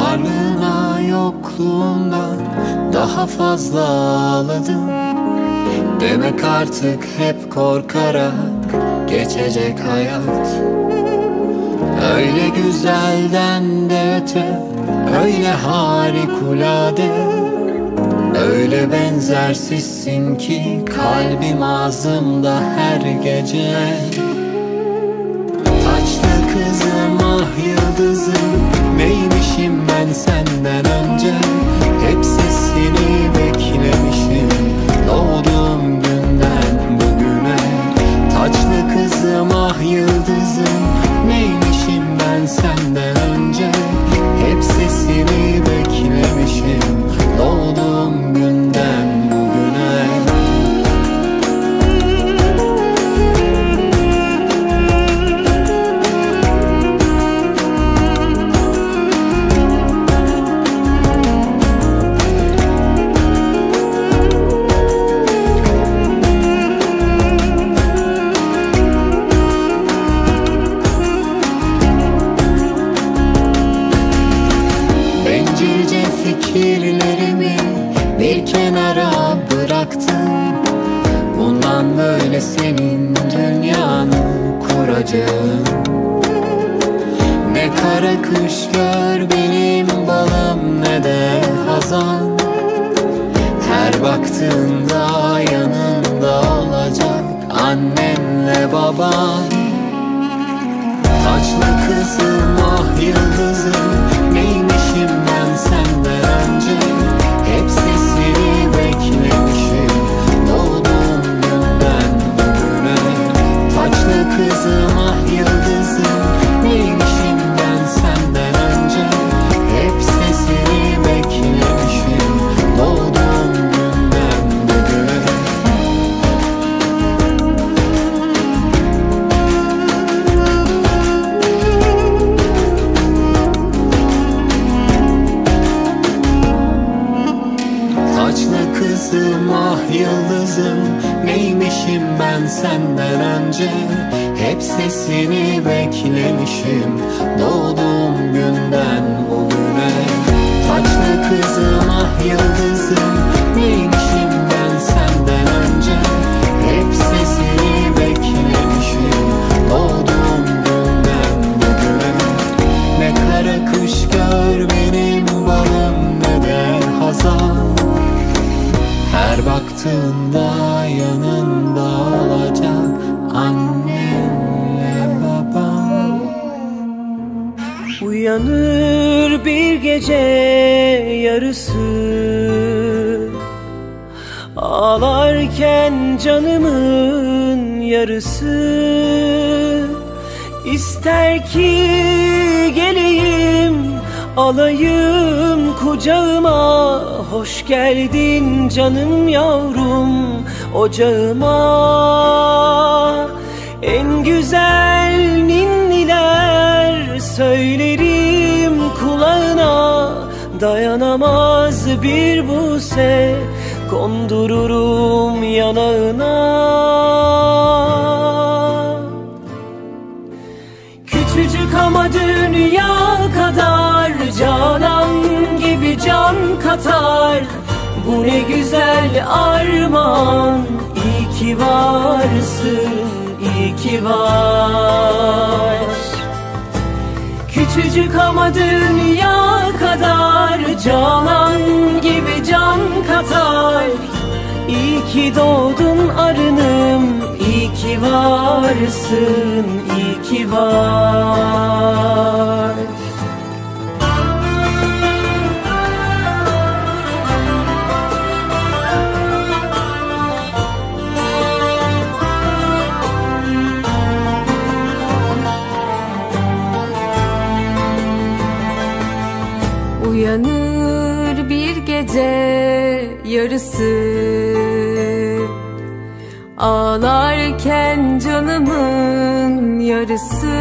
Varlığına yokluğundan daha fazla ağladım. Demek artık hep korkarak geçecek hayat. Öyle güzelden de öte, öyle harikulade, öyle benzersizsin ki kalbim ağzımda her gece. Taçlı kızım ah yıldızım, neymişim ben senden önce? Hep sesini beklemişim doğduğum günden bugüne. Taçlı kızım ah yıldızım, neymişim ben senden önce? Hep sesini beklemişim doğduğum günden bugüne. Bencilce fikirlerimi bir kenara bıraktım. Bundan böyle senin dünyanı kuracağım. Ne kara kış gör benim balım, ne de hazan. Her baktığında yanında olacak annenle baban. Taçlı kızım ah yıldızım, neymişim ben senden önce? Hep sesini beklemişim doğduğum günden bugüne. Taçlı kızım ah yıldızım, neymişim ben senden önce? Hep sesini beklemişim doğduğum günden bugüne. Taçlı kızım ah yıldızım, neymişim ben senden önce? Hep sesini beklemişim doğduğum günden bugüne. Taçlı kızım ah yıldızım, neymişim ben senden önce? Hep sesini beklemişim doğduğum günden bugüne. Ne kara kış gör benim balım, ne de hazan. Her baktığında yanında olacak annenle baban. Uyanır bir gece yarısı, ağlarken canımın yarısı. İster ki geleyim, alayım kucağıma. Hoş geldin canım yavrum ocağıma. En güzel ninniler söylerim kulağına. Dayanamaz bir buse kondururum yanağına. Küçücük ama dünya kadar, canan gibi can katar. Bu ne güzel armağan, iyi ki varsın, iyi ki var. Küçücük ama dünya kadar, canan gibi can katar. İyi ki doğdun arınım, iyi ki varsın, iyi ki var. Uyanır bir gece yarısı, ağlarken canımın yarısı.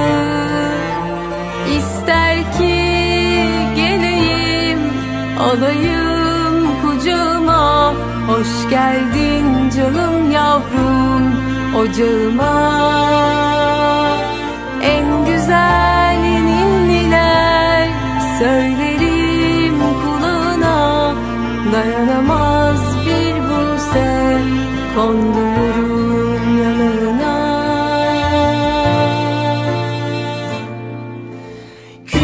İster ki geleyim, alayım kucağıma. Hoş geldin canım yavrum ocağıma. En güzel ninniler söylerim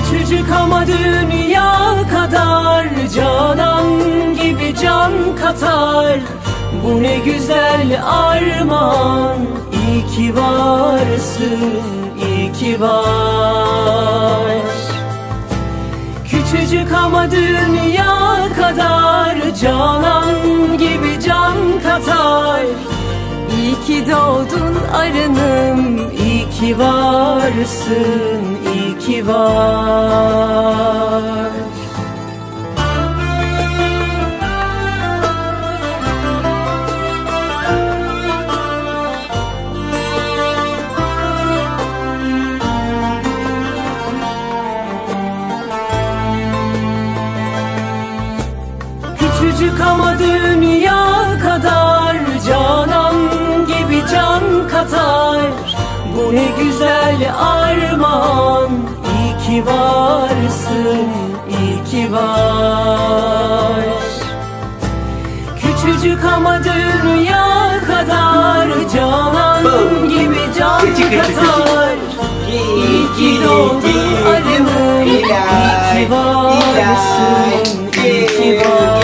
Küçücük ama dünya kadar, canan gibi can katar. Bu ne güzel armağan, iyi ki varsın, iyi ki var. Küçücük ama dünya kadar, canan gibi can katar. İyi ki doğdun arınım, iyi ki varsın, iyi ki var. Küçücük ama dünya kadar, canan gibi can katar. Bu ne güzel armağan, iyi ki varsın, iyi ki var. Küçücük ama dünya kadar, canan gibi can katar. İyi ki doğdun arınım, iyi ki varsın, iyi ki var.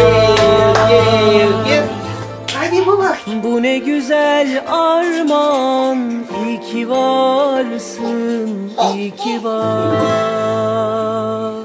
Bu ne güzel armağan, iyi ki varsın, iyi ki var.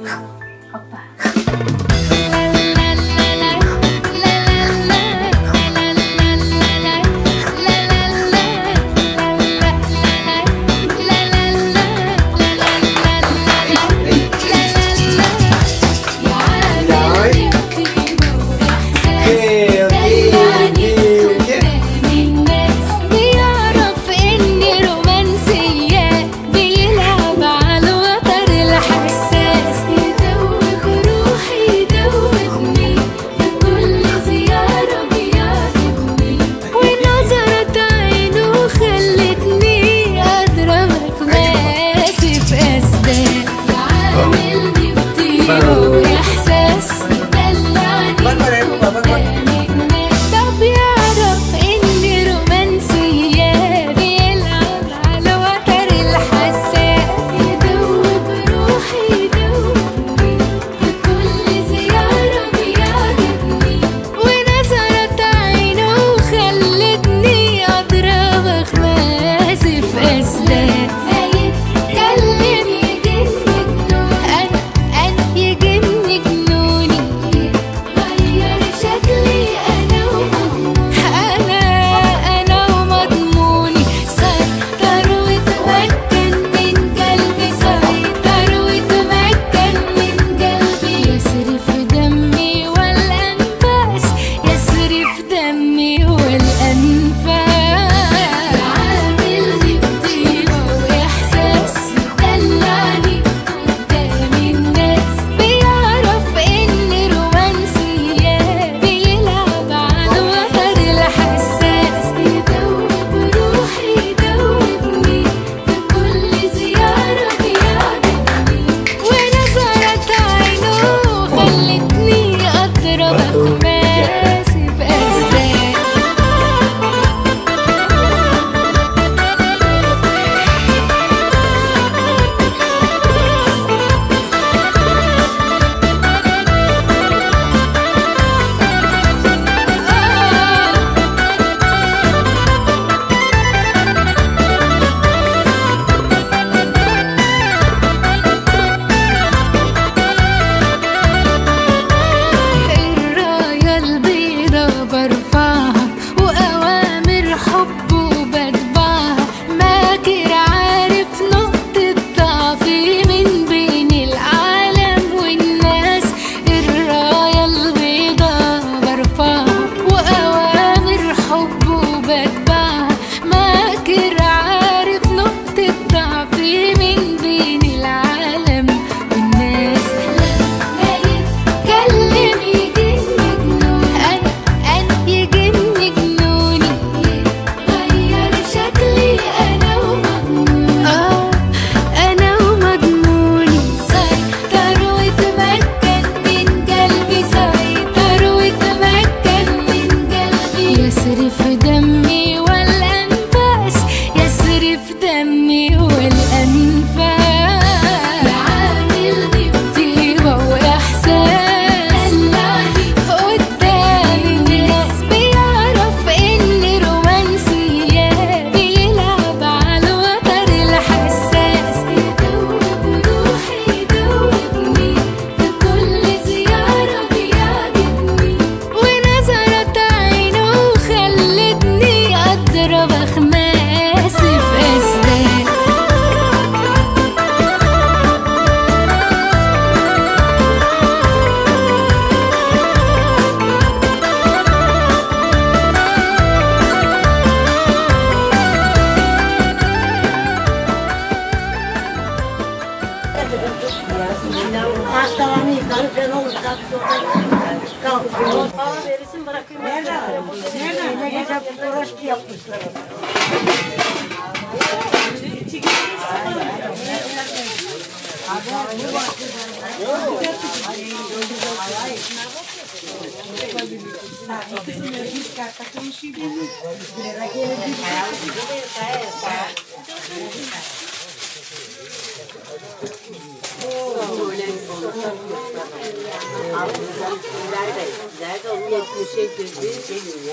Hastalarını yıkarıp ben olursa kalkıyor. Bana verirsin bırakayım. Nerede? Ne güzel uğraştı yapmışlar. Nerede onu 70'e girdi şey ya.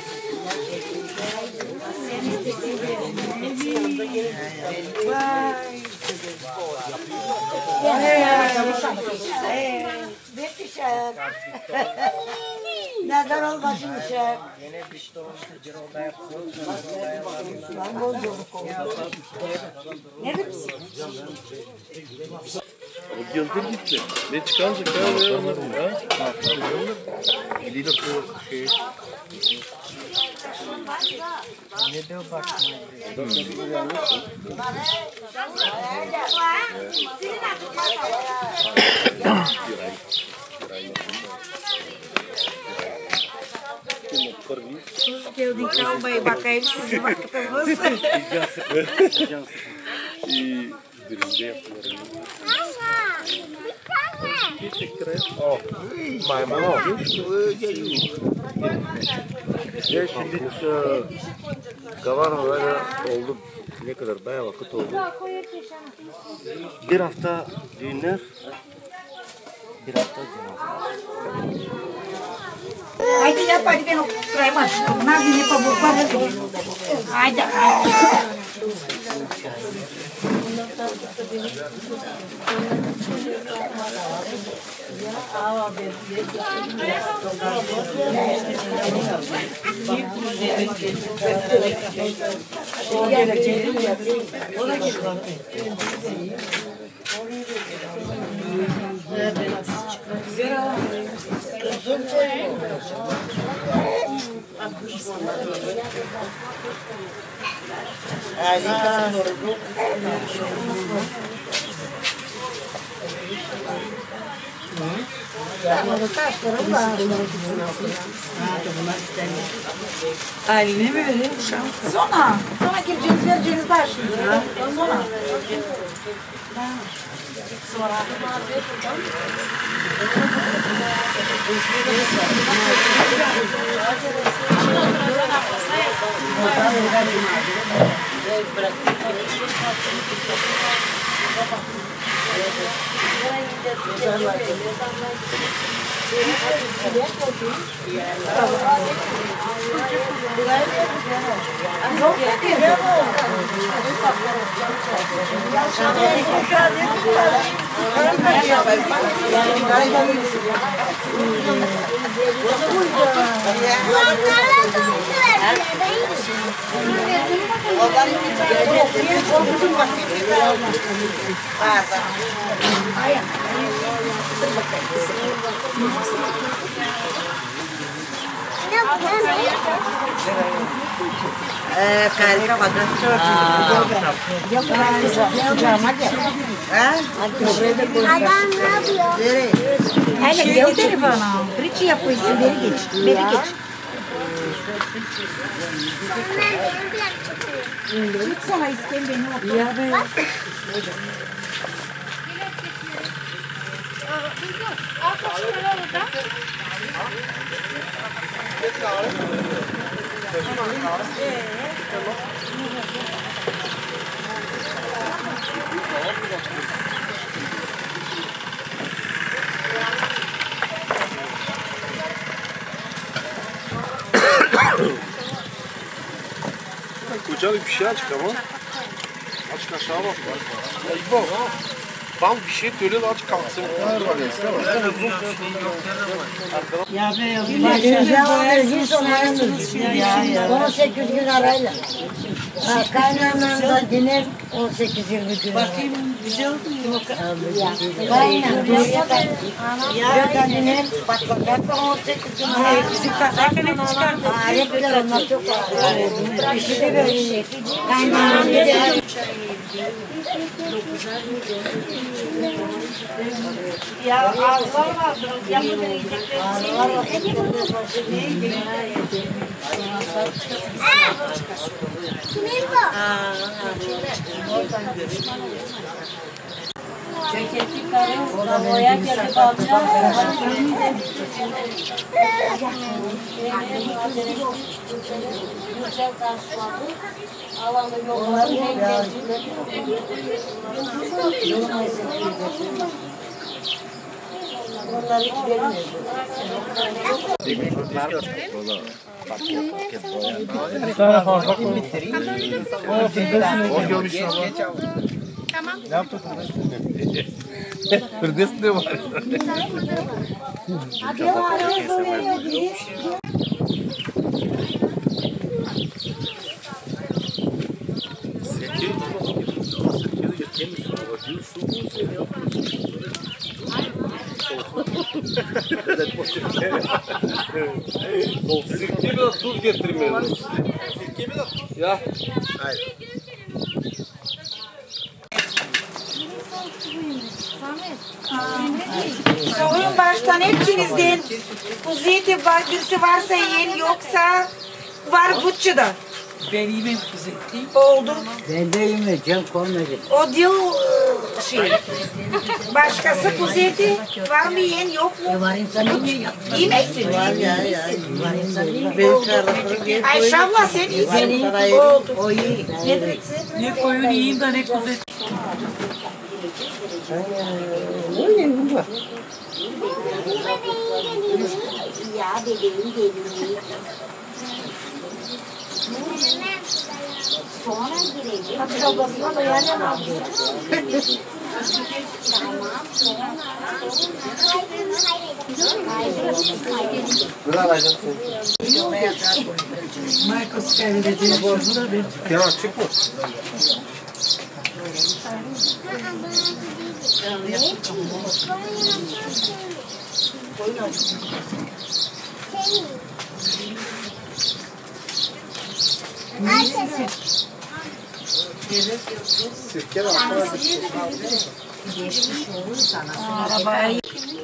Neden olmasın şey? O yıldır gitti. Ne çıkaracak ya onların ya? Eliyle bu şey. Ne diyor bakma. Geldi kalmayı bakayım sizi baktınız. Birinde yaptılar. Maymun o. Ya şimdi Kavan böyle oldu. Ne kadar bayağı vakit oldu. Bir hafta düğünler, bir hafta cenaze. Haydi yap hadi ben oturayım aşkım. Nasıl yapalım? Haydi. Ailine mi vereyim uşağım? Sonra gireceğiniz vereceğiniz başlıyor. Sonra. Kalka kadar. Adam ne yapıyor? Hele gel telefona. Riçi yapıyorsun beri geç. Beri geç. Git sana istem beni. Ya be. Kocaman bir şey açık ama. Açık aşağı bak. Ya İbo. Bal bir şey söyle de aç kalksın. Ya be ya. Güzel oluyor. Hiç olmayamıyoruz. 18 gün arayla. Kaynanamda dinler 18-20 gün. Bakayım güzel oldu mu? Kaynanamda dinler patlamak 18 gün arayla. Bizim kazakını çıkardı. Aletler onlar çok ağır. İşi de böyle. Kaynanamda dinler. Ya ağızlar vardı. Yapıda yiyecekleri Çökekli karı Savoya gelip alacağız. Güzel karşıladı. Alanı yolları engelledi. Onları hiç vermiyordu. Tamam. Ne yaptın? Hırdes ne var? Sirke biraz tuz getirmeyelim. Sirke biraz tuz. Ya. Hayır. Sorun baştan hepinizden. Kuzeti var, birisi varsa yiyen yoksa var Butçu'da. Ben yemem kuzeti. Oldu. Ben de yemeyeceğim, koymayacağım. O diyor şey. Başkası kuzeti var mı yiyen yok mu? Var insan yemiyor. Yemeksin. Var insan yemiyor. Ayşe abla sen iyisin. Oldu. O iyi. Ne direksin? Ne koyun yiyeyim de ne kuzeti. Ya bebeğim geliyor. Sonra gireceğim. Hadi ablasına da yani ne yapıyorsun? Tamam. Marcos kaybedeceğim. Burada bir. Ya çık mı? Sirke var. Geçmiş olur sana. Arabaya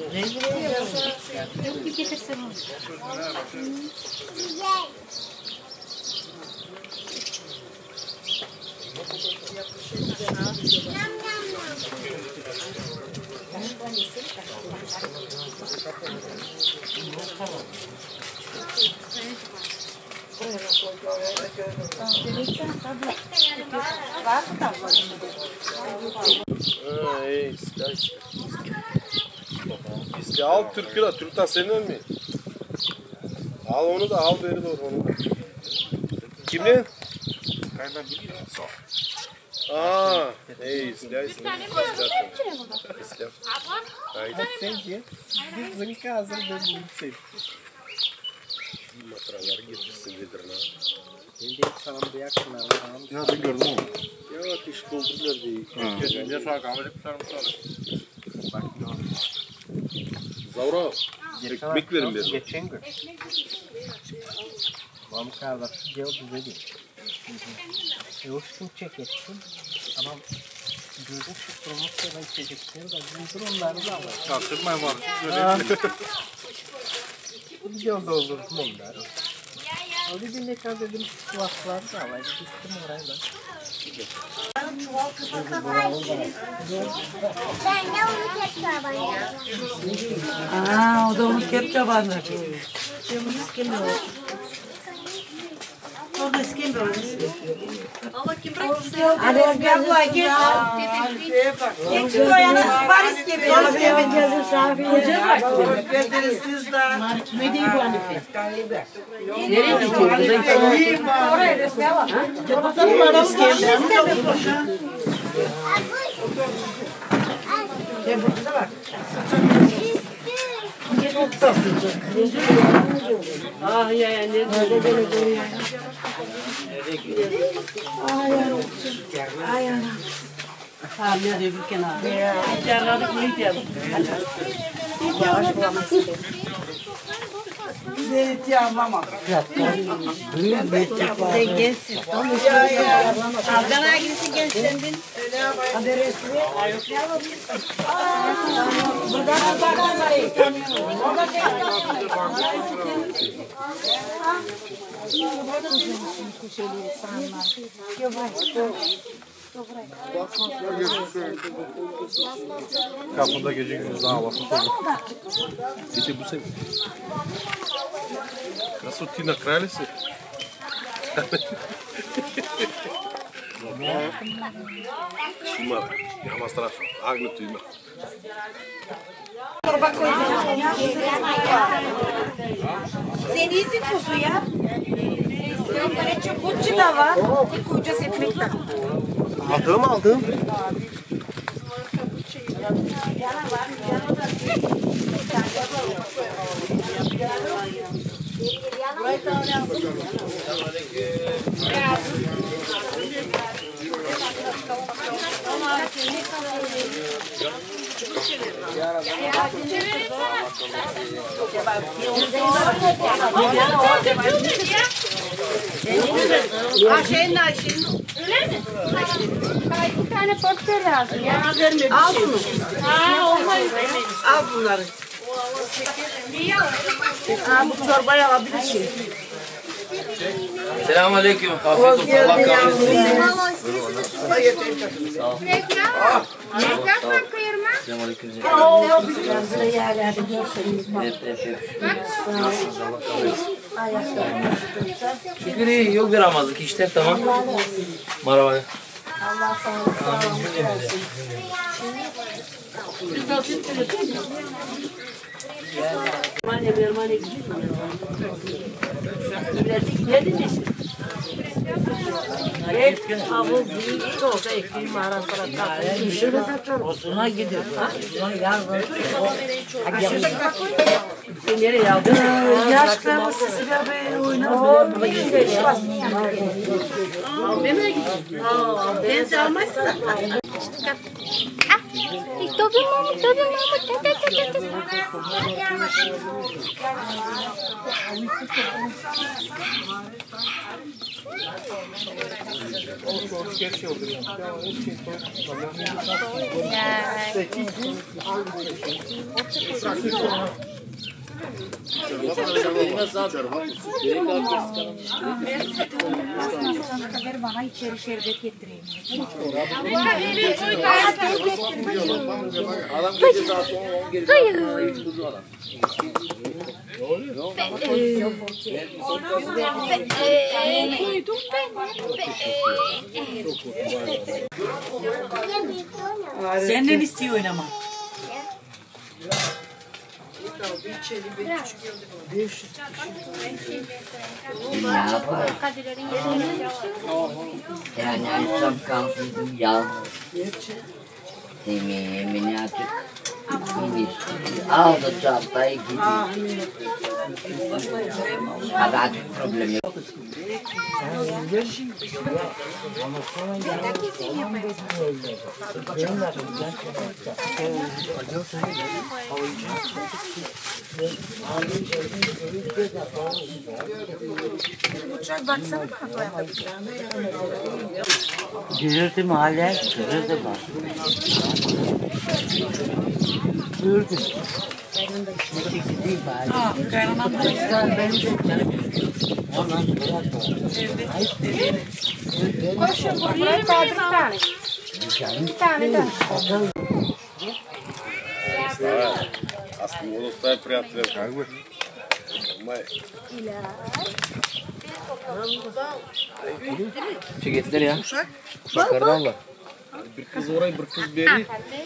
İşte al Türk lira, Türk'ten senin mi? Al onu da, al beni de onu da. Kimin? Aa, İslam. İslam. Sence bizim kazım ben bunu Matraları getirsin nedir lan? Ben de sana bir yakınlar. Ya ben gördüm onu. Ya ateş doldurdular diye. Ne sağ kamerayı kurtarmışlar. Bak Zavra. Ekmek verin bir. geçen gün. Babam kardeşi diyor bize değil. Yoğuştum çek ettim. Ama gözüm çıktırmış kadar içecekleri de bizdir onları da alır. Çaktırmayın var. Bir yolda olur onları. O dedi ne kadar dedim kulakları da alır. Gittim oraya da. Ben de onu tekrar bana. o da onu kepçe vardı. Orada iskembe var. Hadi Özge abla geç. Geç koyana var iskembe. Hoca bak. Ne diyeyim bu Hanife? Nereye gidiyoruz? Oraya Özge abla. Ah ya ya ne Abi ya bir kenara. Kenara bunu diyelim. Büyük bir tık var. Abdana gitsin gençlerin. Kapında gece gündüz daha vakit oldu. İşte bu sefer. Nasıl Tina kraliçesi? Şunlar yamaz taraf. Ağlı tüyme. Sen iyisin kuzu ya. Böyle çubukçu da var. Bir koyacağız ekmek de. Aldım. Bir tane portföy lazım ya. Al bunu. Al bunları. Bu çorbayı alabilirsin. Selamünaleyküm. Afiyet olsun. Allah kahretsin. Sağ ol. Selamünaleyküm. Şükür iyi. Yok bir Ramazlık. İşte tamam. Merhaba. Allah sağ olsun. Osuna gidiyor. Osuna yarın. Nereye aldın? Yaşlarımız sizi be oynamıyor. Ben size almazsın da. Ver bana içeri şerbet getireyim. Adam gece saat 10 geliyor. Senden istiyor oynama. Yani akşam kalktım yalnız. Yemeğini açıp aldı çantayı gidiyor. Hadi artık problem yok. Güzürdü mahalle, güzürdü bak. Güzürdü. Kaynanam da güzel, benim de canım. Ondan Koşun buraya bir tane. Bir tane de. Aslında onu da приятно как бы. Şey getir ya. Uşaklardan var. Bir kız oraya bir kız beri.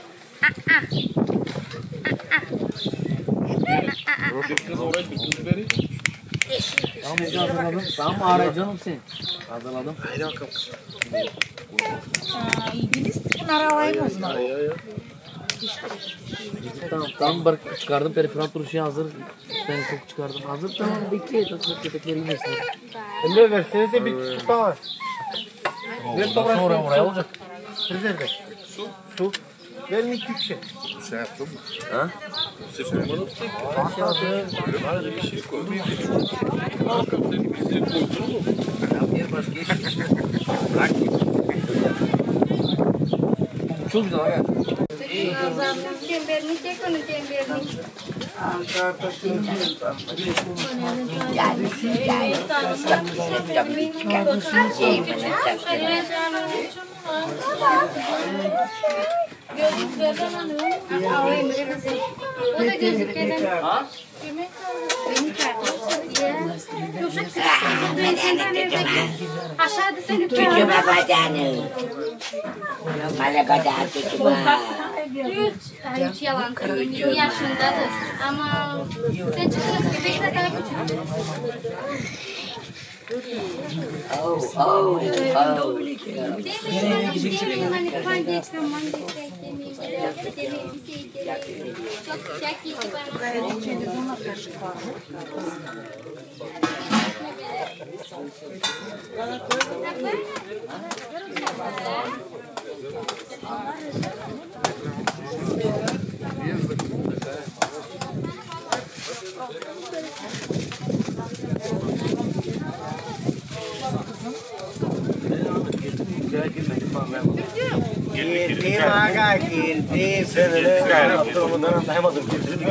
Bir kız oraya bir kız beri. Tamam hazırladım. Tamam ara canım sen. Hazırladım. Haydi bakalım. İngiliz bunlar alayım o zaman. Tamam bak çıkardım periferal turşuyu hazır. Ben çok çıkardım. Hazır tamam bekle. Çok köpekleri yemesin. Emre versenize bir su daha var. Ver toprak oraya olacak. Rezerve. Su. Verin 2-3 şey. Sen yaptın mı? Ha? Sen bana tutek. Bana bir şey koy. Bakalım sen bizi koydun mu? Ya bir başka iş. Bırak. Çok güzel aga. Çemberini çek onu çemberini. Gözlüklerden alıyorum. Alayım bize. O da gözlüklerden. Beni aşağıda seni Küçüme bacanı. Bana kadar küçüme. 3 yalan söyleyeyim. 20 yaşındadır. Ama sen çıkıyorsun ki bekle daha küçük. Girdi maga girdi. Seninle oturmadan anlayamadım.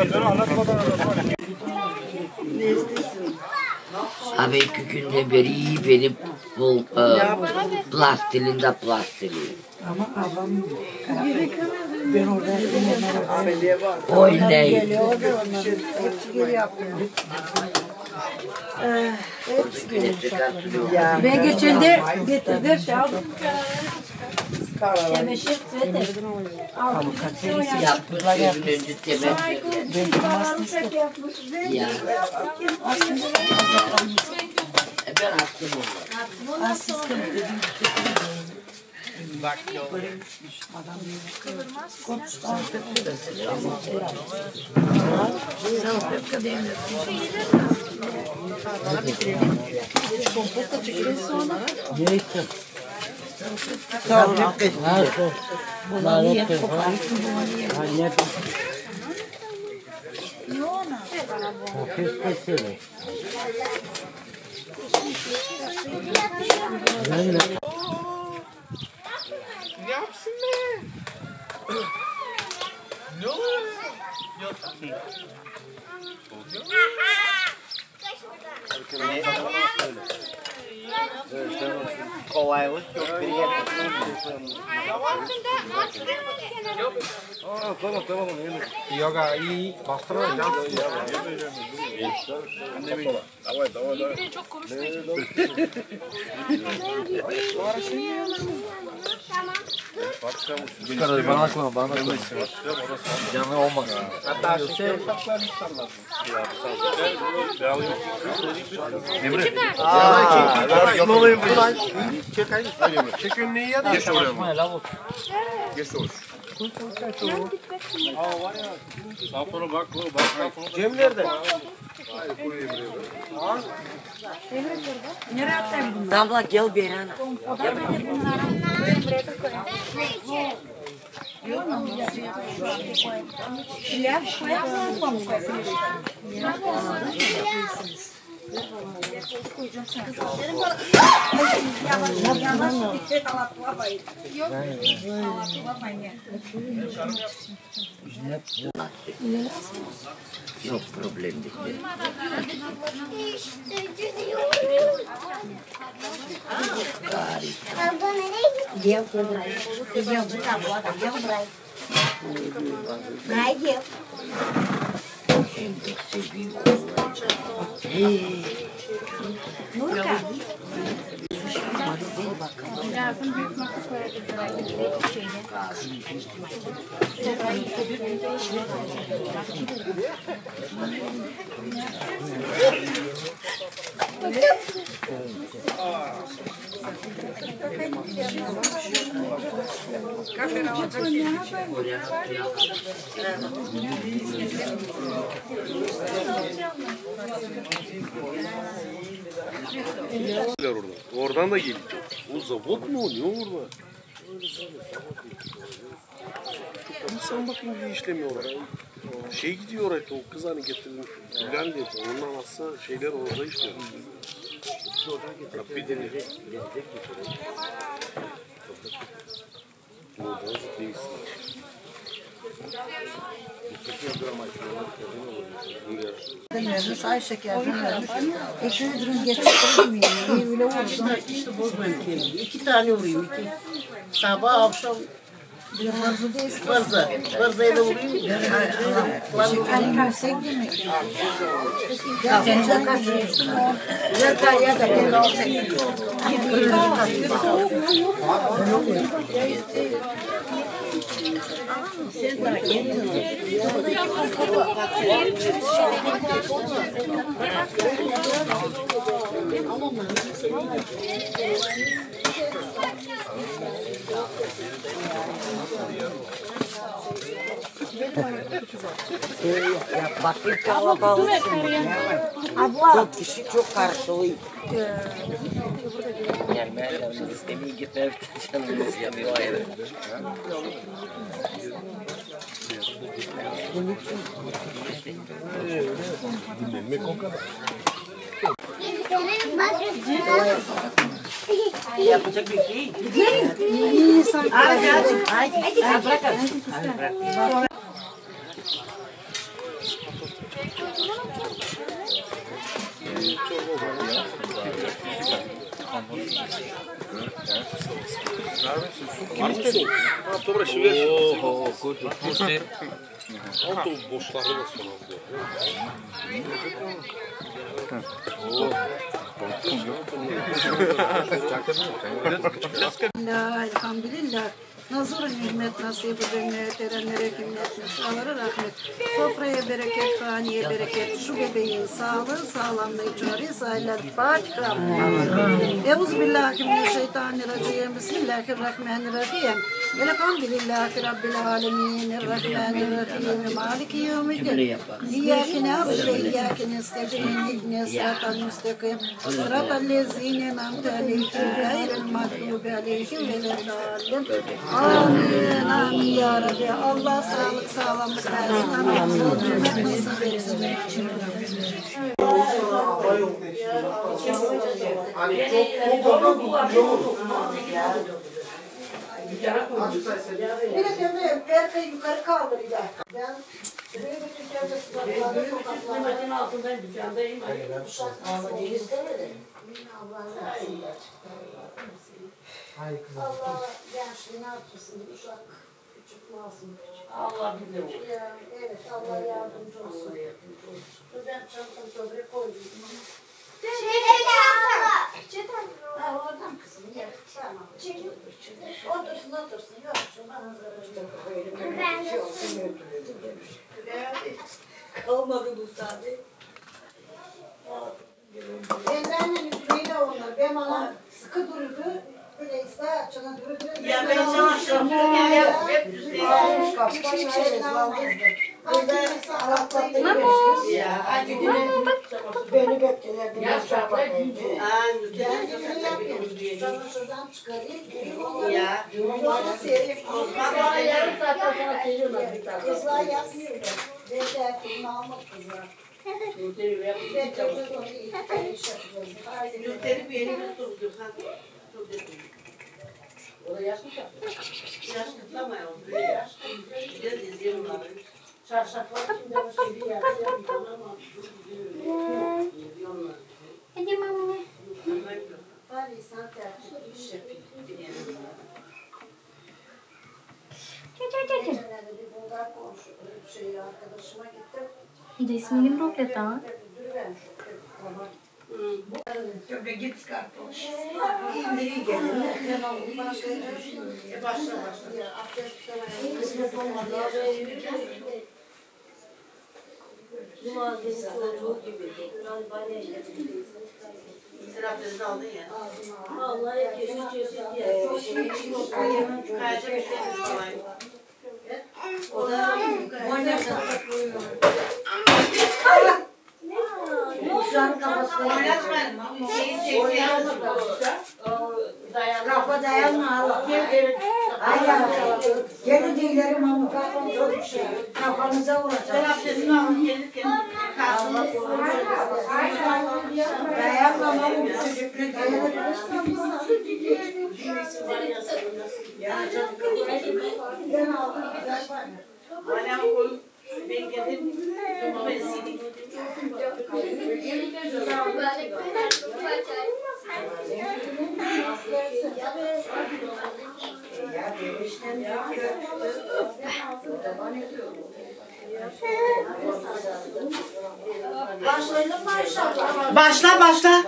Abi kükünde beri benim bu plastilinde plastili. Ama babam ben orada Oynayın. hepsi geri yapıyor. Hepsi geri. Ya. Ben geçen de getirdim şey aldım. Yemeşir sveter. Yapmış evin önce temek. Ya. Ben attım onu. Asistim dedim. Bak ya. Yapsın be. Ne oluyor? Yok. Kolaylık yok bir yer. Tamam. Yoga iyi. Bastırma. Davay. Çok konuşma. Çıkar bana akma bana akma. Canlı olmaz. Hatta şey saklanmışlar. Emre. Ne oluyor bu? Çek önüne ya da. Geç oraya. Geç oraya. Sapora bak. Cem nerede? Nereye attın? Damla gel bir yana. Yok problem değil. Oradan da geliyor. O zavod mu oluyor orada? İnsan bakın bir işlemiyorlar. Şey gidiyor oraya, o kız hani getirdim. Gülen diye. Onun anası şeyler orada işliyor. Bir dinle. Vermiş, ay şekerden vermiş. Ekmeği durum geçirdim yani. Öyle oldu. İşte bozmayın kendini. 2 tane vurayım. 2. Sabah akşam Varzayla vurayım. Şekerli kalsek değil mi? Denize kaçırıyorsun. Ya da kendi olacak. Sen daha kendin. Ya bakayım kalabalıksın. Abla. Çok kişi çok karşılıyor. Gelmeye istemiyor gitmeye canımız yanıyor ayrı. Dinlenmek o kadar. Yapacak bir şey. İyi insan. Hadi bırakın. Dobra, się wiesz. Oho, kurczę, słusznie. On tu boşları da sonra diyor. Elhamdülillah. Nazır nimet nasip cennet erenlere kimletmiş. Allah'a rahmet. Sofraya bereket, haneye bereket. Şu bebeğin sağlığı, sağlamlığı cari sayılar. Fatiha. Euzubillahimineşşeytanirracim. Bismillahirrahmanirrahim. Elhamdülillahi Rabbil alemin. Errahmanirrahim. Maliki yevmiddin. İyyâke na'budu ve iyyâke nesta'in. İhdine sıratal müstakim. Sıratal lezîne en'amte aleyhim. Gayril mağdubi aleyhim ve lennâlim. Amin, amin ya Rabbi. Allah sağlık, sağlamlık versin. Amin. Nasip etsin. Bir de Berkay yukarı kaldıracak. Ben şuraya götüreceğim de sıcaklarda sokaklarda. Altından dükkandayım. Allah gençliğini artırsın. Uşak küçük masum. Allah bilir. Evet, Allah yardımcı olsun. Ben çantam böbrek koydum. Ha, oradan kızım gel. Tamam. Çekil. Otursun. Yok, şu kalmadı bu sadece. Benden üstüyle onlar. Ben bana sıkı durdu. Böyle ıslah açana durdu. Ya ben çalışıyorum. Hep düzgün. Ya hadi Beni beklerdi. ya şaplayın. Çamaşırdan çıkarayım. Ya. Sonra sereyim. Bana yarım saatten sonra geliyorlar bir tane. Kızlar yapmıyorlar. Ben de filmi almak kızlar. Nurten'i Ben de onu iş yapacağız. Nurten'i bir yere götürdük. O da yaşlı yapıyor. Yaşlı ama ya. Böyle yaşlı. Güzel izleyelim abi. Çarşaflar kimde var şeydi ya. Hadi mama. Var insan tertip iş yapıyor. Geçenlerde bir Bulgar komşu arkadaşıma gittim. Da ismini mi rokleta? Köpe git çıkartmış. İndiri gelin. Başla. Kısmet olmadı. Cumartesi çocuğu gibiydi. Seraplarını aldın ya. Vallahi keşke diye. Kayacak bir şey kolay. O da oynarsa koyuyor. Kuşağın kafasına Oynatmayın. Şeyi kafa dayanma Allah. Aynen. Gelince ilerim ama kafam çok şey. Kafanıza vuracak. Seraplarını alın. Kendi kalsın. Dayanma ama bu çocukları dayanabilirsin. Başla.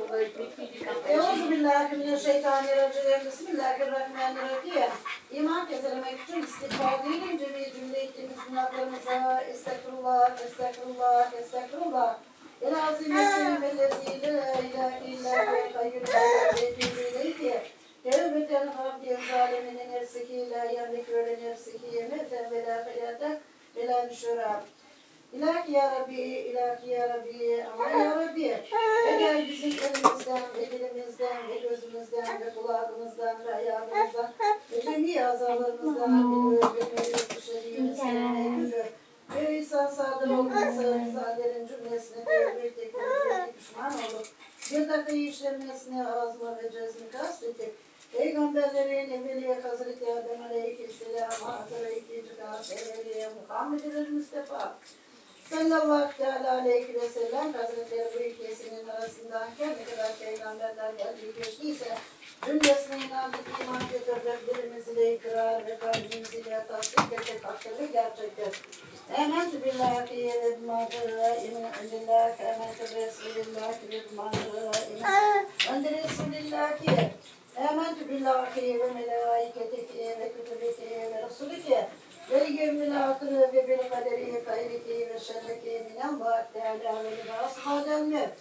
Euzubillahimineşşeytanirracim. Bismillahirrahmanirrahim. İman keselemek için istiğfar deyince bir cümle ettiğimizin aklımıza estağfurullah. El azimetin velleziyle ilahe illa ve kayyum tevbeten havdiyen zaliminin nefsihi la yandik ve nefsihi yemeten ve la hayata ve la nüşura. İlahi ya Rabbi, ama ya Rabbi, eğer bizim elimizden, ve dilimizden, ve gözümüzden, ve kulağımızdan, ve ayağımızdan, ve cemi azalarımızdan, bir şeriyimizden, ve insan sadır olmasa, zaderin cümlesine bir tek pişman olup, bir dakika işlemesine ağzıma ve cezmi kastettik. Peygamberlerin evveliye Hazreti Adem Aleyhisselam, Hazreti Cüda, Muhammed'in Mustafa, sallallahu aleyhi ve sellem Hazretleri bu ikisinin arasından ne kadar peygamberler geldiği geçtiyse cümlesine inandık, iman getirdik, dilimizi ikrar ve kalbimizi tasdik edecek hakkını gerçektir. Ementü billahi ve bimâdırâ imen-i ementü Resulillâhi ve bimâdırâ imen-i Resulillâhi ementü billahi ve melâiketihi ve kütübihi ve Resulühi ve yevmil ahire ve bil kaderi hayrihi ve şerrihi minallah teâlâ ve libâsâ mevt.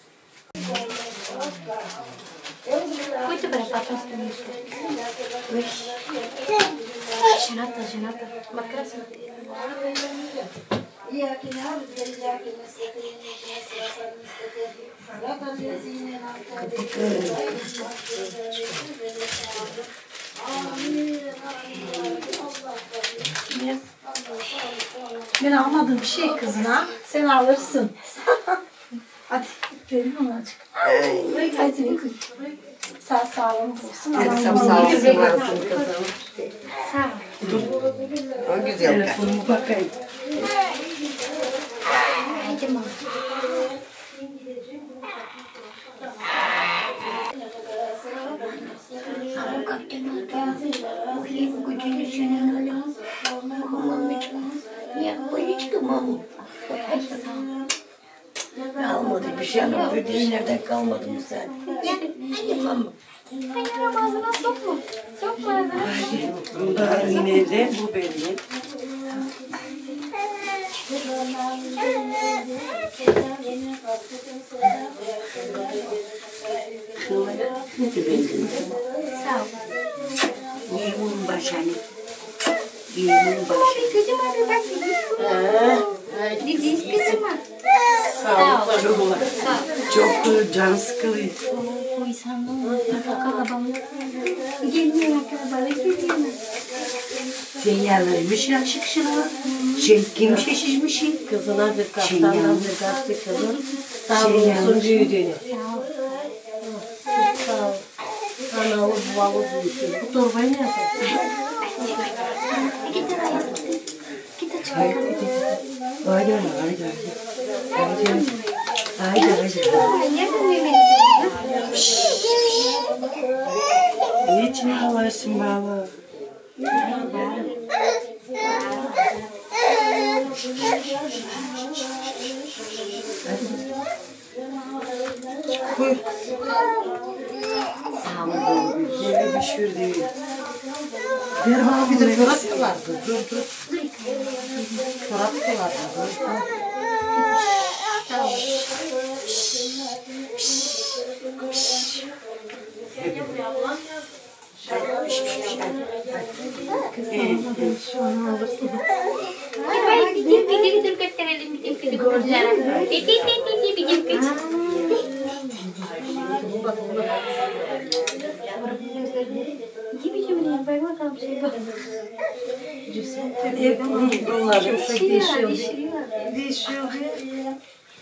Muito bem, papas Jenata. Makrasın. İyyâke nâbudu ve iyyâke nestaîn ihdinas sirâtal mustakîm. Sirâtal lezîne en'amte aleyhim gayril mağdûbi aleyhim ve lâddâllîn. Amin. Ben almadım bir şey kızına. Sen alırsın. Hadi verin onu azıcık. Hadi sağ olun. Sağ olun. Sağ O güzel. Telefonumu bakayım. Haydi mama. Almadı bir şey ama ödüğün nereden kalmadı mı sen? Tamam. Hayır ama ağzına sokma. Sokma ağzına. Bunda iğneli, bu belli. Sağ ol. Yeğenin başını. Yeğenin başı. Kızıma bir bak. Didiz kızıma. Sağ ol. Çok can sıkılıyor. Oy sen ne oldu? Kalabalık. Geliyor kalabalık geliyor. Sen yerlermiş ya şıkşına. Şey kim şişmiş? Kızına bir kaptandan bir kaptı kızım. Sağ olsun büyüdüğünü. Sağ ol. Analı babalı büyüsün. Bu torbayı ne yaparsın? Haydi. Niye içine havaysın baba? Buyur. Sağ olun. Yine bir şey değil. Ver bana bir de çorap da vardı. Dur. Çorap da vardı. Sağ ol. Bidim gösterelim. Bidim gösterelim. Bidim gibi ne yapayım bakalım şey bak. Hep bunlar değişiyor.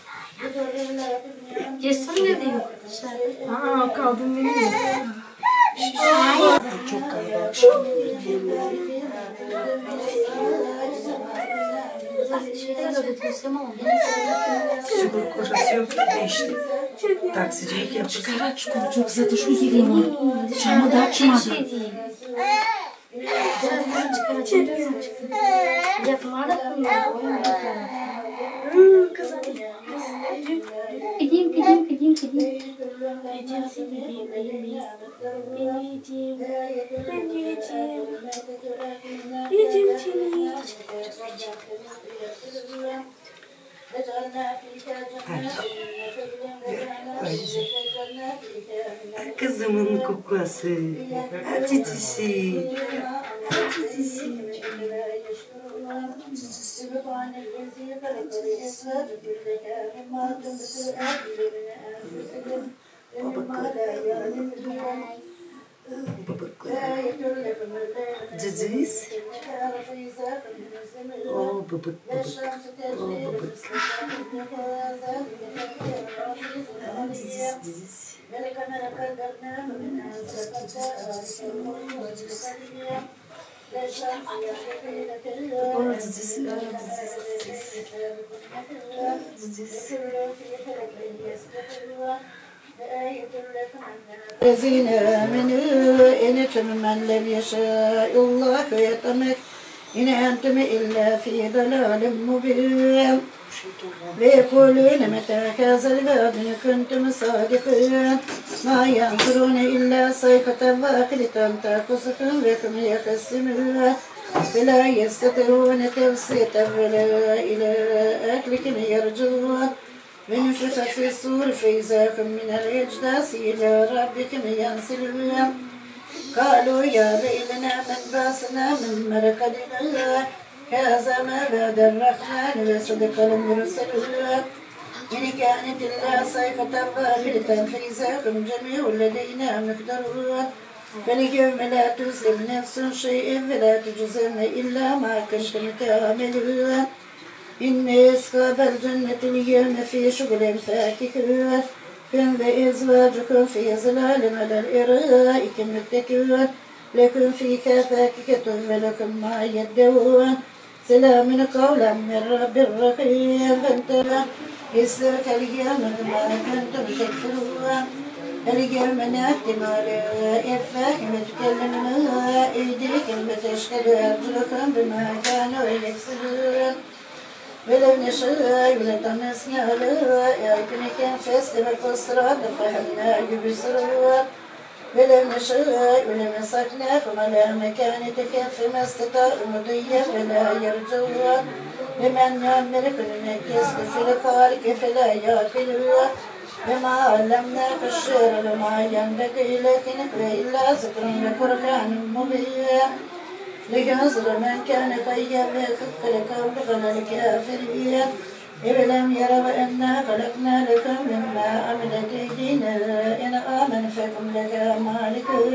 Cesur ne diyor? Aa kaldım benim. Çok kalabalık. Sigorta kocası yok değişti. Taksicilik yapıyor. Çıkar aç konu çok zaten şu gireyim. Çamı da açmadı. Gideyim. Kızımın kokusu, cicisi. Ciciz. Oh bıbık. Ciciz. الذين آمنوا إن من لم يشاء الله يتمك إن أنتم إلا في ضلال مبين ويقولون متى هذا الوعد إن كنتم صادقين ما ينظرون إلا صيحة واحدة تأخذهم وهم يخصمون فلا يستطيعون توصية ولا إلى أهلهم يرجعون ونفخ في الصور فإذا هم من الأجداث إلى ربهم ينسلون قالوا يا ويلنا من باسنا من مرقدنا هذا ما بعد الرحمن وصدق المرسلون إن كانت إلا صيحة واحدة فإذا هم جميع لدينا محضرون فاليوم لا تظلم نفس شيئا ولا تجزون إلا ما كنتم تعملون إن أصحاب الجنة اليوم في شغل فاكهون هم وأزواجكم في ظلال على الأرائك متكئون لكم فيها فاكهة ولكم ما يدعون سلام قولا من رب رحيم فانتبه يسلك اليوم ما كنتم تكفرون اليوم نختم على أفواههم وتكلمنا أيديكم وتشهد أرجلكم بما كانوا يكسبون ولو نشاء لطمسنا على أعينهم فاستبقوا الصراط فهلنا يبصرون ولو نشاء لمسخناهم على مكانتهم فما استطاعوا مضيا ولا يرجون لمن نعمركم نكسب في الخالق فلا يعقلون وما علمناك الشعر وما ينبغي لك إلا ذكر وقرآن مبين لينظر من كان خيا خلق وخلق الكافرين إذ لم يروا أنا خلقنا لكم مما عملت أيدينا إن آمن فكم لك مالكون.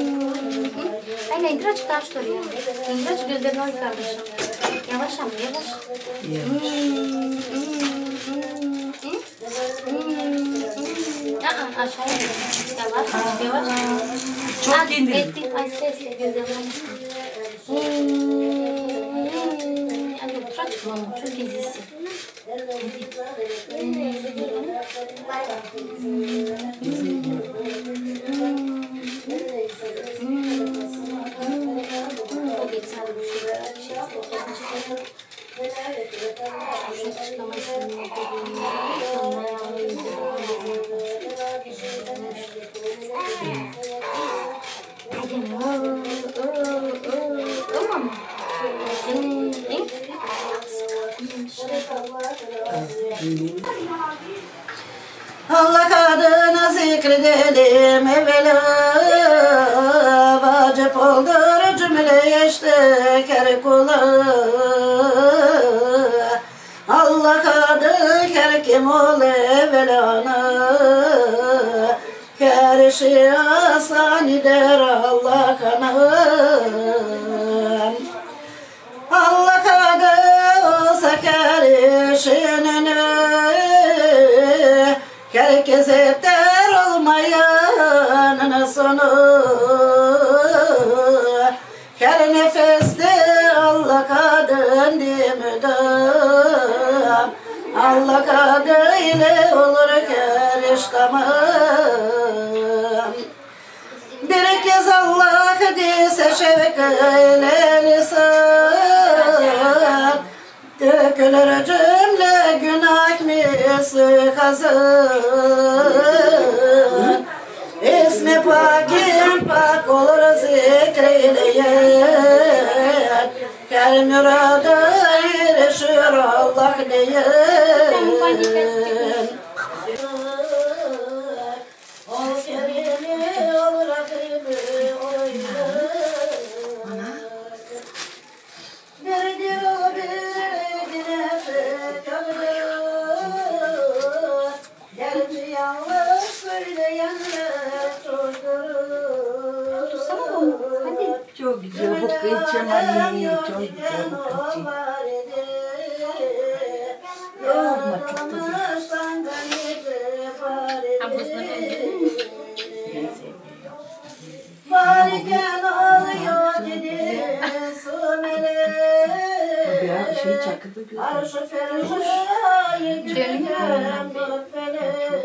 Aynen İndraç karşı duruyor. İndraç gözlerini oy kardeşim. Yavaş ama yavaş. Aşağıya yavaş yavaş. Çok indir. Ettik aste gözlerini. Anne otur açma çok izisin. Allah adına zikredelim evvela vacip olur cümle işte her kula Allah adı her kim ol evvelana her şey asan der Allah kanım Allah adı olsa her işinin herkese ter olmayan dünyanın sonu. Her nefeste Allah'a döndüm ödüm. Allah'a böyle olur her iştamım. Bir kez Allah dese şevk eylelisin. Dökülür cümle günah misli kazın. İsmi pakim pak olur zikreyleyen. Her mürada erişir Allah diyen. Ol kerimi ol rakibi bir diyor birine kalır. Gerçi yalnız söyleyenler çoktur. Çok güzel bu kıyçım anne, çok güzel bu kıyçım. Yorma çok da Varken ağlıyor dedi sumele. Bir şey çakıdı gözüm. Arşı ferşayı gülüm böfele.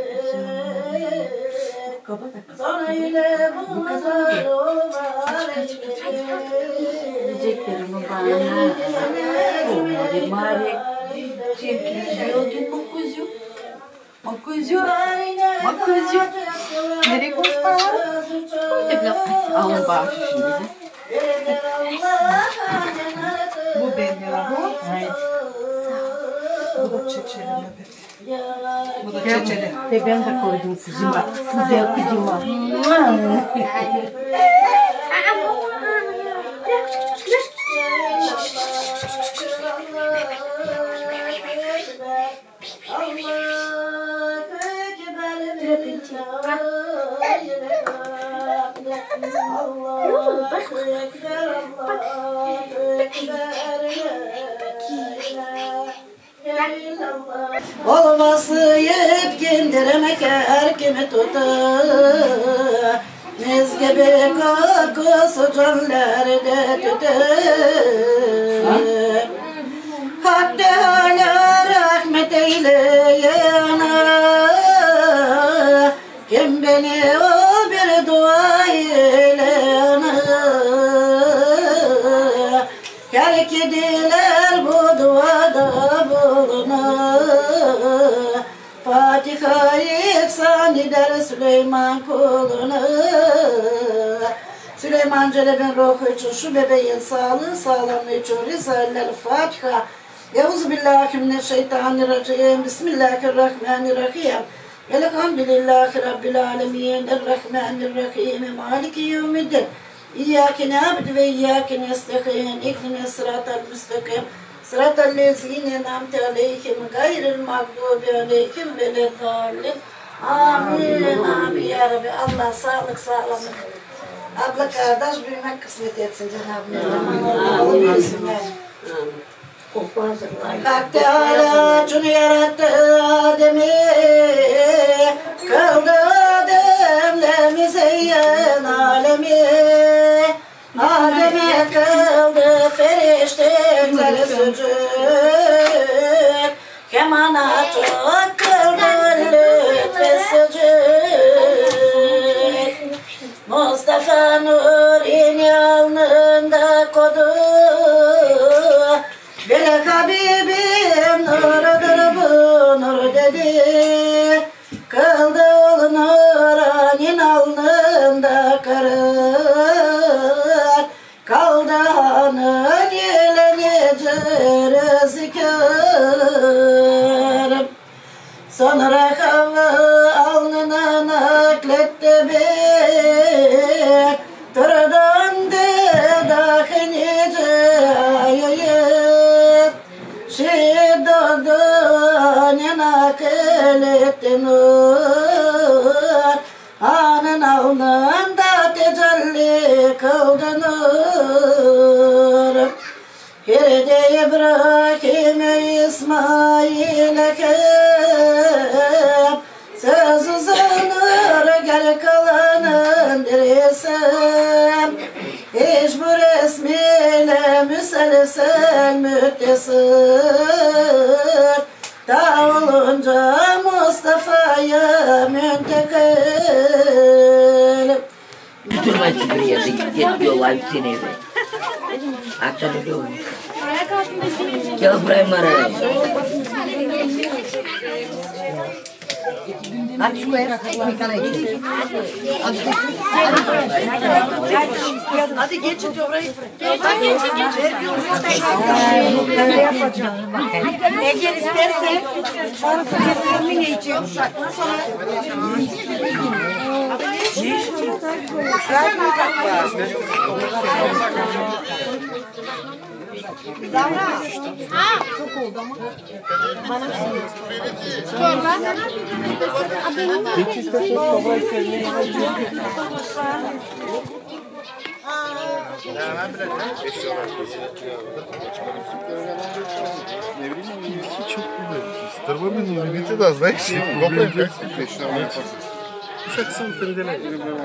Sonra yine bunlar olmaz. Diyeceklerimi bana. Olmadı bari. Çünkü diyordun mu kuzum? Makuzum. Nereye koşma? Alın bağışı şimdi de. Bu bende bu. Evet. Bu da çeçeli. Bu da çeçeli. Ben de koydum kızıma. Güzel kızıma. Olması yetkindirmek her kimi tutar. Biz gibi kokusu canlarda tutar. Hakkı hala rahmet eyleyene. Kim beni o bir dua eyleyene. Her ki diler bu duada bulunur. Fatiha-i ihsan eder Süleyman kuluna. Süleyman Celle'nin ruhu için şu bebeğin sağlığı sağlamlığı için Risale-i Fatiha. Euzubillahimineşşeytanirracim. Bismillahirrahmanirrahim. Elhamdülillahi Rabbil alemin. Errahmanirrahim. Maliki yevmiddin. İyyâke nâbudu ve iyyâke nesta'în. İhdine sıratal müstakim. Sıratal lezîne en'amte aleyhim gayril mağdûbi aleyhim veleddâllin. Amin. Amin ya Rabbi. Allah sağlık sağlamlık. Abla kardeş büyümek kısmet etsin Cenab-ı Hak. Hak Teâlâ cunu yarattı Adem'i. Kıldı Adem'le müzeyyen alemi. Adem'e kıldı ferişteler sucuk. Kemana çok kıldı lütfe sucuk. Mustafa Nur'in alnında kodu. Bile Habibim nurudur bu nur dedi. Kıldı ol Nur'anin alnında kırık. Kaldı hanı gelenice rızkar. Sonra hava alnına nakletti bir. Tırdan de dahi nice ayayıp. Şiddadan nakil etti nur. Anın alnında tecelli kıldı nur. Hirde İbrahim'e İsmail'e hep söz uzanır gel kalanın sel müttesir dağılınca Mustafa'ya müntekil. Götürme hiçbir yerde gidiyorlar seni eve. Hatırlıyor musun? Gel buraya Mara. Hadi şu koyar, ekmek ara için. Hadi geçin orayı. Geçin. Eğer istersen kendini yiyeceğim. Çok oldu ama. Çorba. Hiç istersen çorba içelim. Ne bileyim, ilki çok güzel. Старбами любите, да, знаешь, копаем как Uşak sınıfını dene.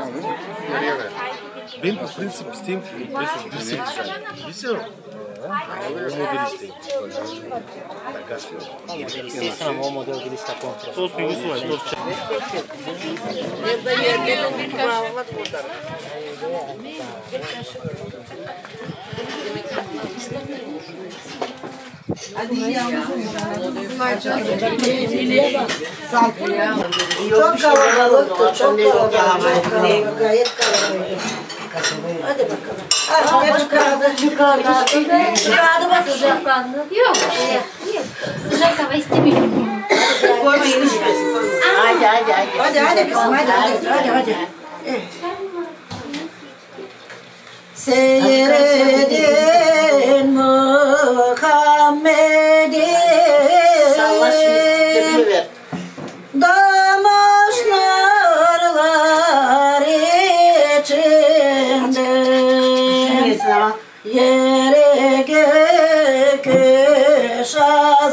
Ben bu prinsip isteyim ki bir şey güzel. Bilsem. O model isteyim. Model istiyorsan ama o model değil ise kontrol. Toz bilgisi var. Toz çek. Çok kalabalıktı, çok kalabalık. Gayet kalabalık. Hadi bakalım. Hadi yukarıda. Yukarıda bak sıcaklandı. Yok. Sıcak hava istemiyorum. Koymayın içmesin. Hadi kızım hadi. Seyredin Muhammed'i damaşlarlar içinde yere gökü şaz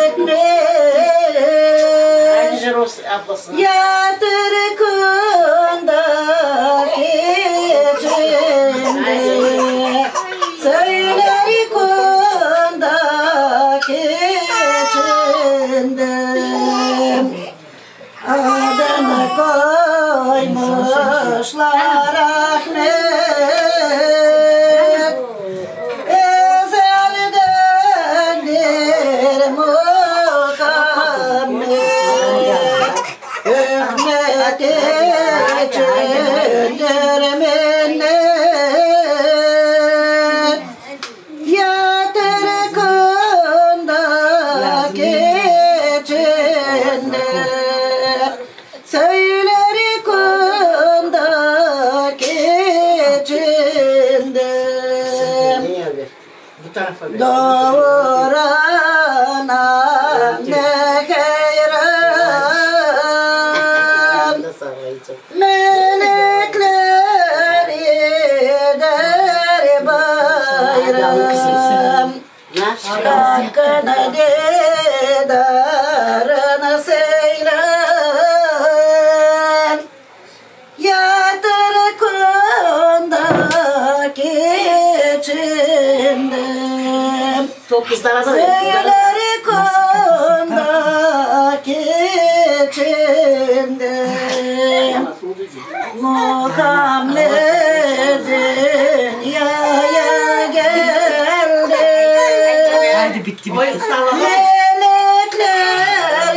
etmiş yatır kundaki içinde söyler kundaki içinde adını koymuşlar Ahmet ezeldendir Muhammed ümmeti içindir minnet yatır kundaki içinde söyler kundaki içinde doğurana ne hayran melekleri der bayram hakkına dedarına seyran yatır kundaki içinde söyleri kundaki içinde Muhammed'in yaya geldi. Hadi bitti. Melekler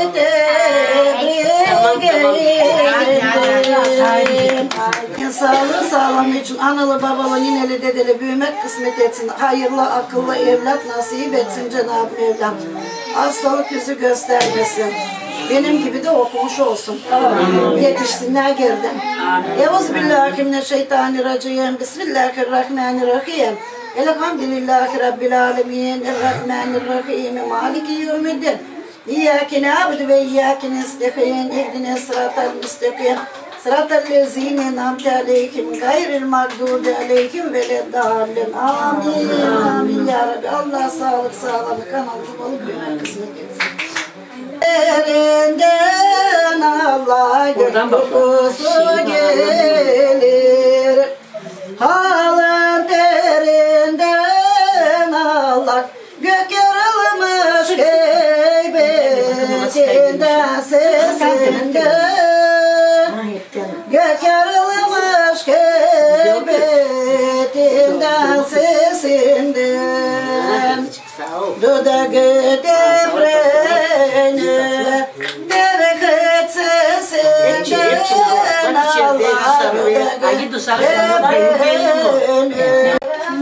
tebriğe sağlığı sağlam için analı babalı nineli dedeli büyümek kısmet etsin. Hayırlı akıllı evlat nasip etsin Cenab-ı Mevlam. Hastalık yüzü göstermesin. Benim gibi de okumuş olsun. Yetişsinler geriden. Euzubillahimineşşeytanirracim. Bismillahirrahmanirrahim. Elhamdülillahi Rabbil alemin. Errahmanirrahim. Maliki yevmiddin. İyyâke na'budu ve iyyâke nesta'in. İhdine sıratal müstakim. Sıratal lezîne en'amte aleyhim. Gayril mağdubi aleyhim veleddâllin. Amin. Amin ya Rabbi. Allah sağlık sağlamlık analı balık büyümek kısmet etsin. Elinden Allah kokusu gelir. Halın derinden Betinden sesinden gök yarılmış betinden sesinden dudağı devrene devret sesinden Allah dudağı devrene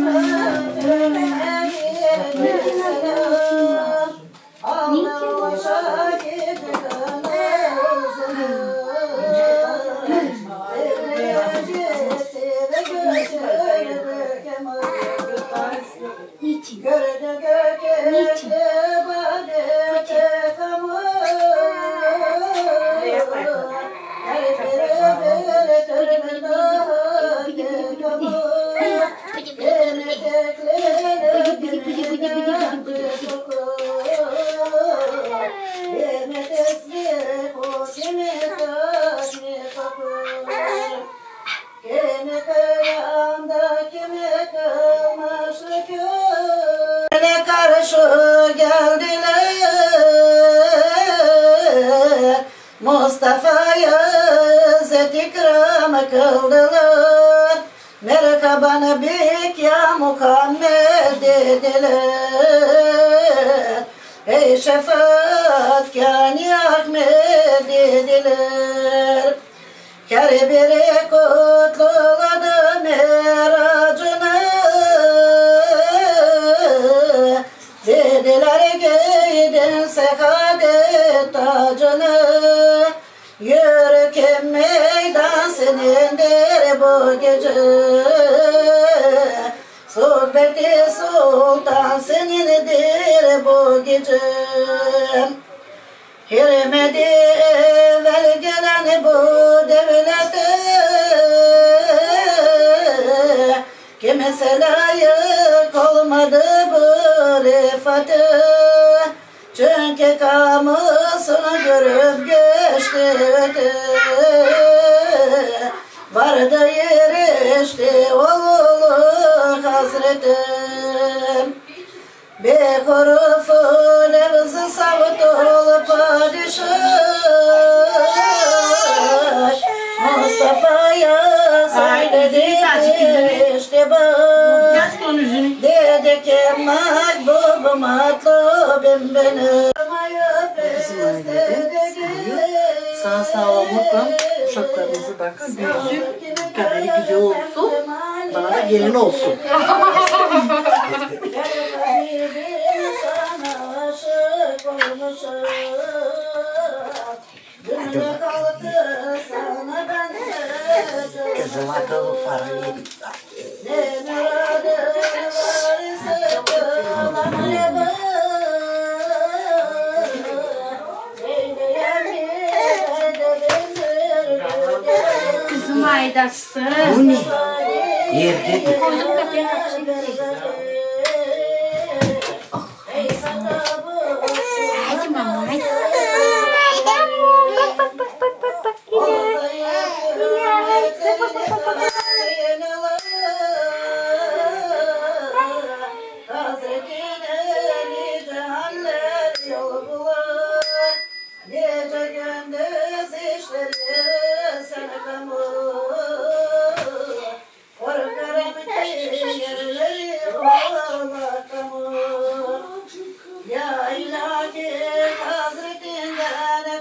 Mustafa'ya zet ikram kıldılar. Merhaban bik ya Muhammed dediler. Ey şefaatkâni Ahmed dediler. Kerbere kutluladı meracını. Dediler giydin sekadet tacını. Yürü meydan senindir bu gece. Sohbeti sultan senindir bu gece. Hirmedi evvel gelen bu devlete. Kimse layık olmadı bu rifate. Çünkü kamusunu görüp geçti öte. Vardı yerişti oğlu hazretim. Bir hurufu levzi savtul padişah. Mustafa'ya söyledi işte bak. Dedi ki mahbubum matlubim benim. Bizim ailede sağ sağlamlıkla uşaklarımızı bakın büyüsün, kaderi güzel olsun, bana da gelin olsun. Kızım akıllı para yedik. Kızım aydası. Bu ne? Yerde. Koydum kapıya kapışık. Hadi mama hadi. Bak. Gece gündüz işleri sana kamu. Korkarım ki yerleri ola kamu. Ya ilahi hazretinden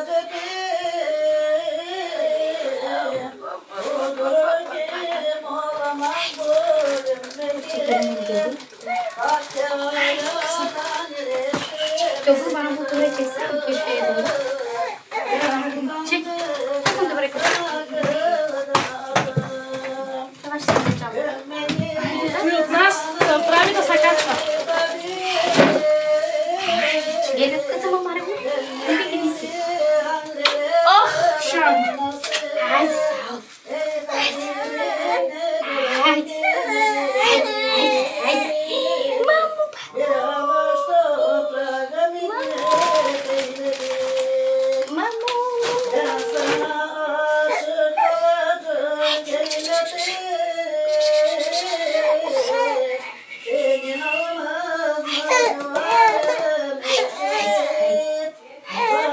kaçakim. Odur kim olamaz bu ümmeti. Çocuğum bana bu turu çeksin. Köşeye doğru. Çek. Bunu da bırakın. Yavaş sayacağım. Нас правильно до сакатства. Gelin kızım bana bu. Nereye gidiyorsun? Oh şam. Ay sağ ol. Haydi.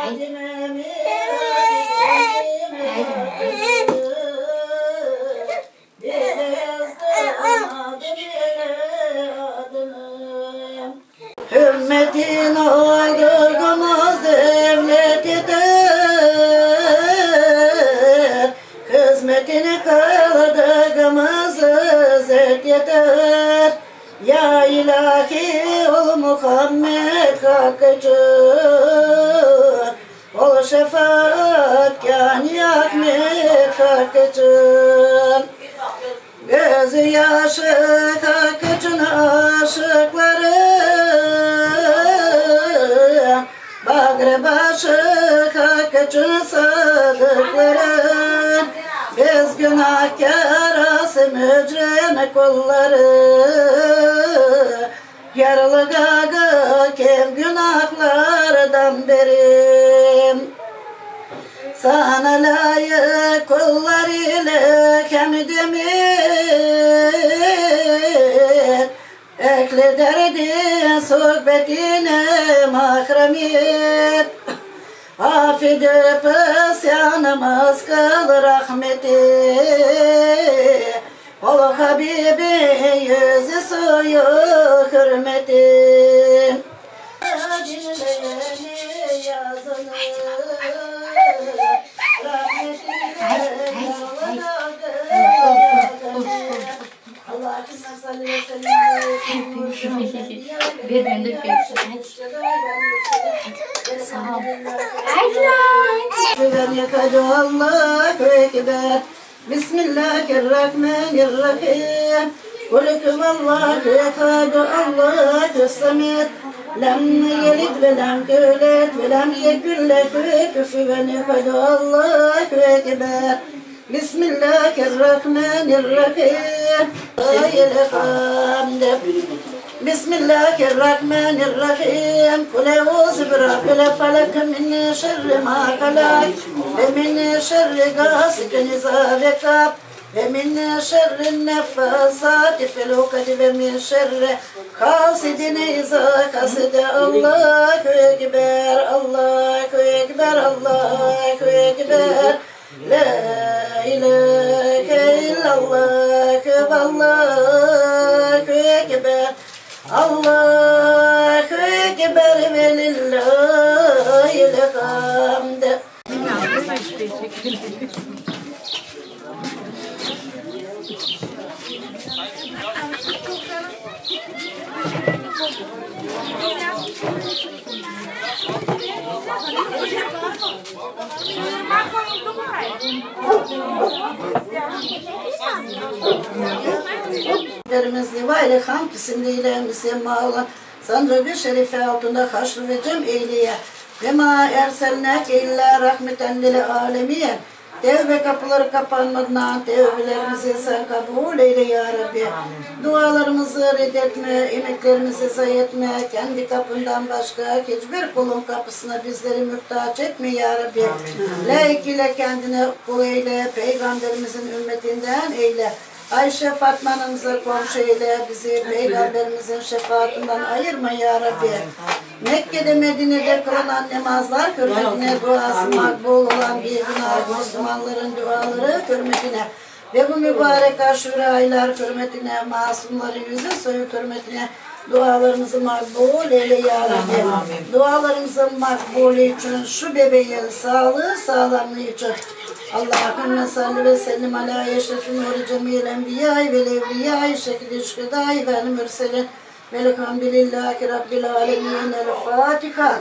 Hümmetin aydığımız devletidir, hizmetini kıldığımız izzetidir. Ya ilahi ol Muhammed hakkıcı, ol şefaatkâr ya Ahmet hakkıcı. Gözü yaşı hakkıcın aşıkları, bağrı başı hakkıcın sadıkları. Biz günahkar asım mücrim kulları, yaralı gaga kim günahlardan beri. Sana layık kullar ile hamdemir, ekle derdin sohbetine mahremiyet. Affedip isyanımız kıl rahmeti, ol Habibi yüzü suyu hürmeti. Bir ben de sağ ol. Allahu Ekber. Bismillahirrahmanirrahim. Kulüküm Allahu Ekad, Allahu Samet. Lem yelid ve lem yulad ve lem yekun lehu kufuven ehad. Allahu Ekber. Bismillahirrahmanirrahim. Bismillahirrahmanirrahim. Kul euzu birabbil felak min şerri ma halak ve min şerri gasikin izâ vekab ve min şerri neffâsâti fil ukad ve min şerri hasidin izâ hased. Allahu Ekber, Allahu Ekber, Allahu Ekber. La ilahe illallah, Allahu Ekber. Allahu Ekber ve lillahil hamd. Derimiz Nivayli Ham isimliyle müsemma olan Sancağı Şerife altında haşr ve cem eyleye ve ma erselnek illa rahmeten lil alemiye. Tevbe kapıları kapanmadan tevbelerimizi sen kabul eyle ya Rabbi. Dualarımızı reddetme, emeklerimizi zayi etme. Kendi kapından başka hiçbir kulun kapısına bizleri muhtaç etme ya Rabbi. Layık ile kendine kul eyle, peygamberimizin ümmetinden eyle. Ayşe Fatma'nımıza komşu eyle, bizi peygamberimizin şefaatinden ayırma ya Rabbi. Mekke'de Medine'de kılınan namazlar hürmetine, duası makbul olan bir günah Müslümanların duaları hürmetine ve bu mübarek aşure aylar hürmetine, masumların yüzü soyu hürmetine dualarımızı makbul eyle ya Rabbi. Dualarımızın makbulü için, şu bebeğin sağlığı sağlamlığı için Allahümme salli ve sellim ala yeşrefin nuri cemil enbiyayı ve levliyayı şekil-i şükredayı ve mürselin velhamdülillahi rabbil alemin. El Fatiha.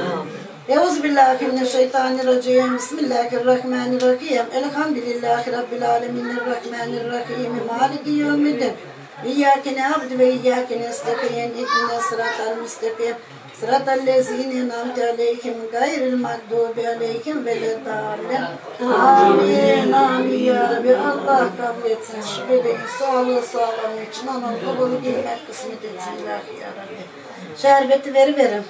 Euzubillahimineşşeytanirracim. Bismillahirrahmanirrahim. Elhamdülillahi rabbil alemin. Errahmanirrahim. Maliki yevmiddin. İyyâke na'budu ve iyyâke nestaîn. İhdina sıratal müstakîm. Sıratallezîne en'amte aleyhim gayril mağdûbi aleyhim veleddâllin. Amin. Amin ya Rabbi. Allah kabul etsin. Şu bebeğin sağlığı sağlamlığı için onun babalı girmek kısmet etsin ilahi ya Rabbi. Şerbeti veriverim.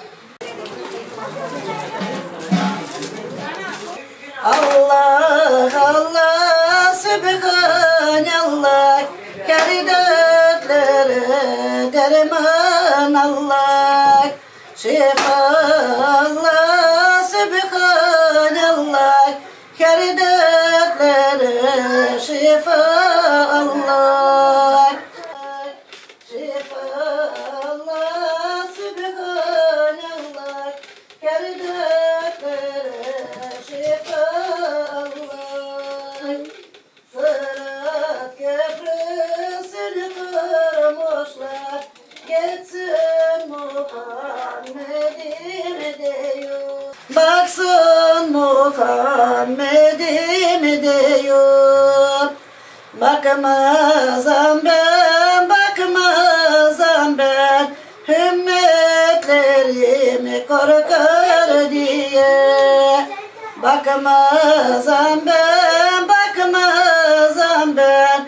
Allah Allah Sübhanallah, keridetlere derman Allah, şifa Allah Sübhanallah. şifa Allah. Şifa Allah, Sübhanallah. Kerdetlere şifa Allah. Sırat köprüsünü kırmışlar. Geçsin Muhammed'im diyor. Baksın Muhammed'im diyor. Bakmazam ben ümmetlerimi korkar diye. Bakmazam ben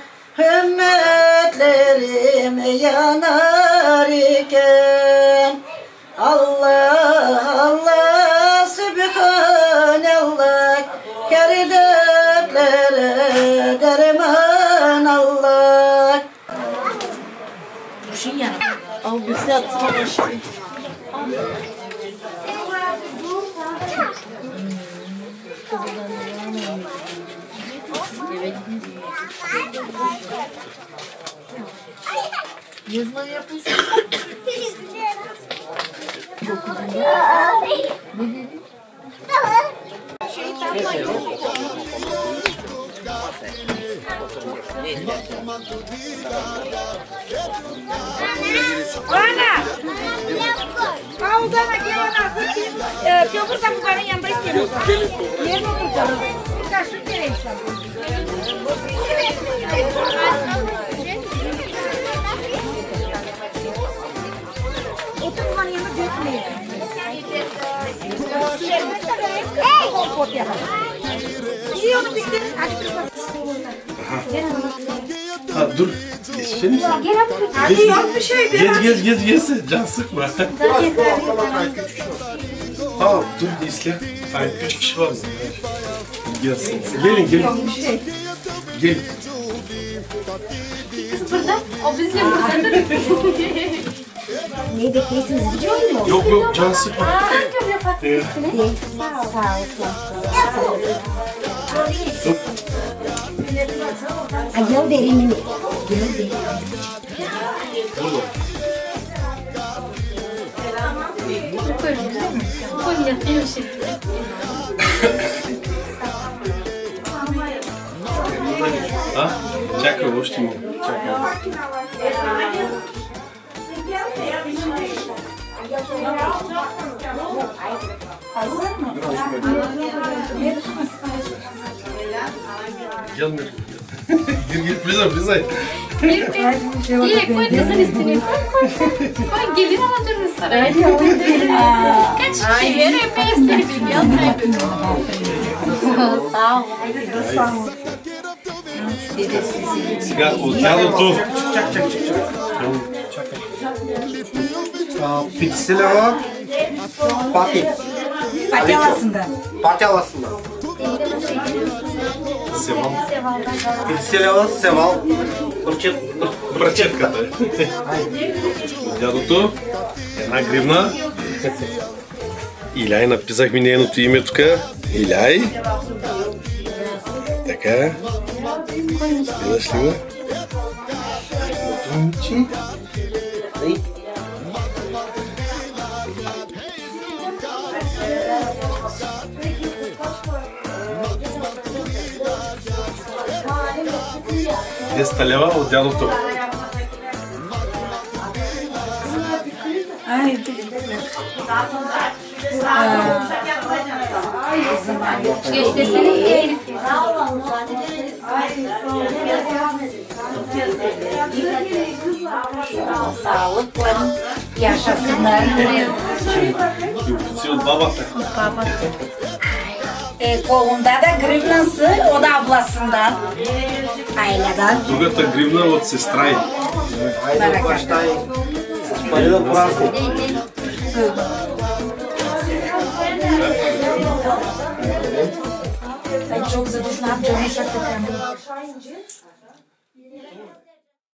ümmetlerimi yanar iken. Allah Allah Sübhanallah, kerdetlere derman Allah. Bu şey yani. Al bir saat sonra şey. Yazma yapıyorsun. Çok uzun. Ne dedin? Ana! Pauzana gel ana. Köpür sapıkların yanında istiyorum. Yerine oturacağım. Kaçlık gereyim sana. Otur bana yanına götürmeyin. Kompot yapalım. İyi onu bitti. Hadi kızım. Ha dur. Geçsene. Hadi yok bir şey. Gez. Can sıkma. Tamam dur izle. Ay 3 kişi var mı? Gelsin. Gelin. Gelin. Kız burada. O bizle buradadır. Ne bekliyorsunuz? Biliyor musunuz? Yok can sıkma. Evet. Sağ ol. Acıl derin. Koy yatıyor şimdi. Ha? Čakaj, uštimo. Čakaj. Gel mi? Gir blizaj. İyi koy kızın üstüne. Koy gelin alacağız saraya. Kaç kişi ver epey istedim. Sağ ol. Сега от тялото. Чак. 50 lira paket. Patyalasında. Севал. 50 lira seval. Брачетката. От дядото. 1 гривна. Иляй, написах ми нейното име тук. Иляй. Така. Гледаш ли го? Момче. Деста лева от дядото. Göstersene Elif. Sağlıkla yaşasınlar. Yumurtası от бабата. Kolunda da grivnası, o da ablasından. Aileden. Другата гривна от сестра й. Пари да прави. Çok zadушно, çok